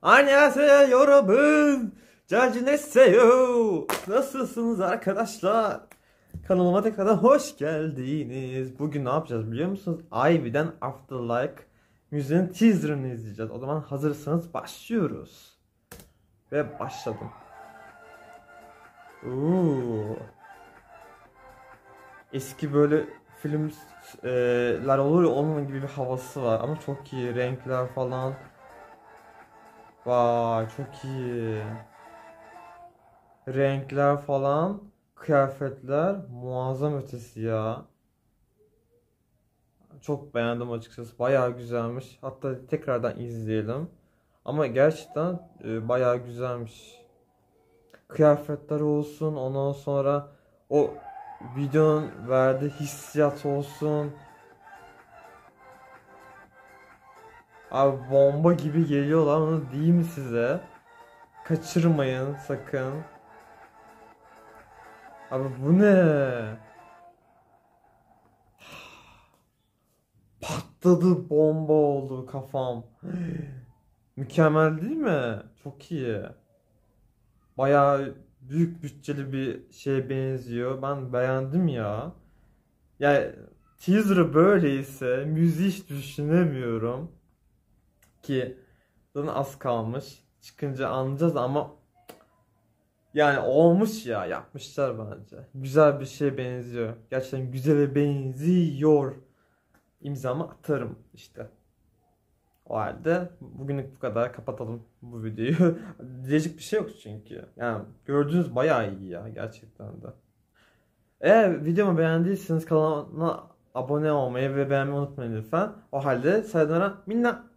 Annyeonghaseyo yorobun. Calcinesseyo. Nasılsınız arkadaşlar? Kanalıma tekrardan hoş geldiniz. Bugün ne yapacağız biliyor musunuz? Ivy'den Afterlife müziğin teaserını izleyeceğiz. O zaman hazırsanız başlıyoruz. Ve başladım. Eski böyle filmler olur ya, onun gibi bir havası var ama çok iyi renkler falan. Vay çok iyi. Renkler falan, kıyafetler muazzam ötesi ya. Çok beğendim açıkçası. Bayağı güzelmiş. Hatta tekrardan izleyelim. Ama gerçekten bayağı güzelmiş. Kıyafetler olsun, ondan sonra o videonun verdiği hissiyat olsun. Abi bomba gibi geliyorlar, onu diyeyim mi size? Kaçırmayın sakın. Abi bu ne? Patladı, bomba oldu kafam. Mükemmel değil mi? Çok iyi. Bayağı büyük bütçeli bir şeye benziyor. Ben beğendim ya. Yani teaser'ı böyleyse müziği hiç düşünemiyorum. Ki zaten az kalmış. Çıkınca anlayacağız ama yani olmuş ya, yapmışlar bence. Güzel bir şeye benziyor. Gerçekten güzele benziyor. İmzamı atarım işte. O halde bugünlük bu kadar, kapatalım bu videoyu. Diyecek bir şey yok çünkü. Yani gördüğünüz bayağı iyi ya gerçekten de. Eğer videomu beğendiyseniz kanalıma abone olmayı ve beğenmeyi unutmayın lütfen. O halde sayonara minna.